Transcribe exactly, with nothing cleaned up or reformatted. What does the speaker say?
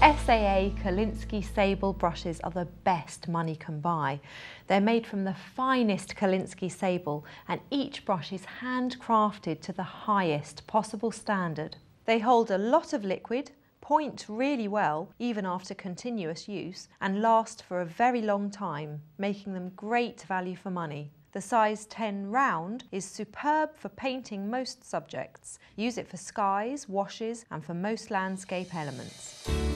S A A Kolinsky sable brushes are the best money can buy. They're made from the finest Kolinsky sable and each brush is handcrafted to the highest possible standard. They hold a lot of liquid, point really well even after continuous use and last for a very long time, making them great value for money. The size ten round is superb for painting most subjects. Use it for skies, washes and for most landscape elements.